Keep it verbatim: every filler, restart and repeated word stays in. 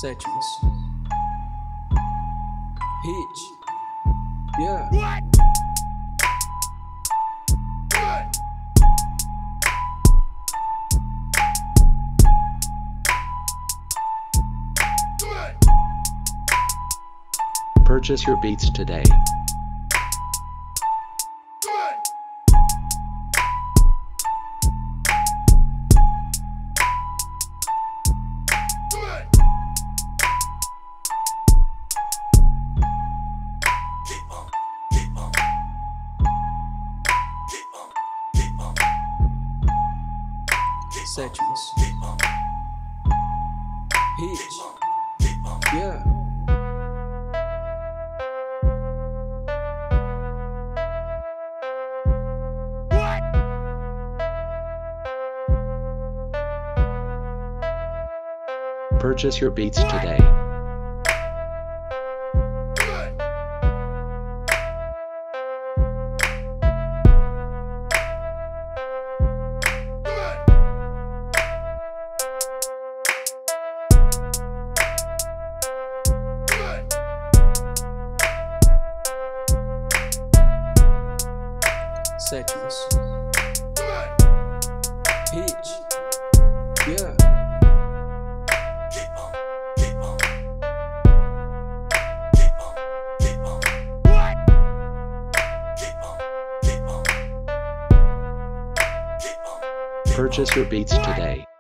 Sétimus. Bich. Yeah. What? Purchase your beats today. Sétimus. Bich. Yeah. Purchase your beats today. Sétimus. Bich. Yeah. Purchase your beats today.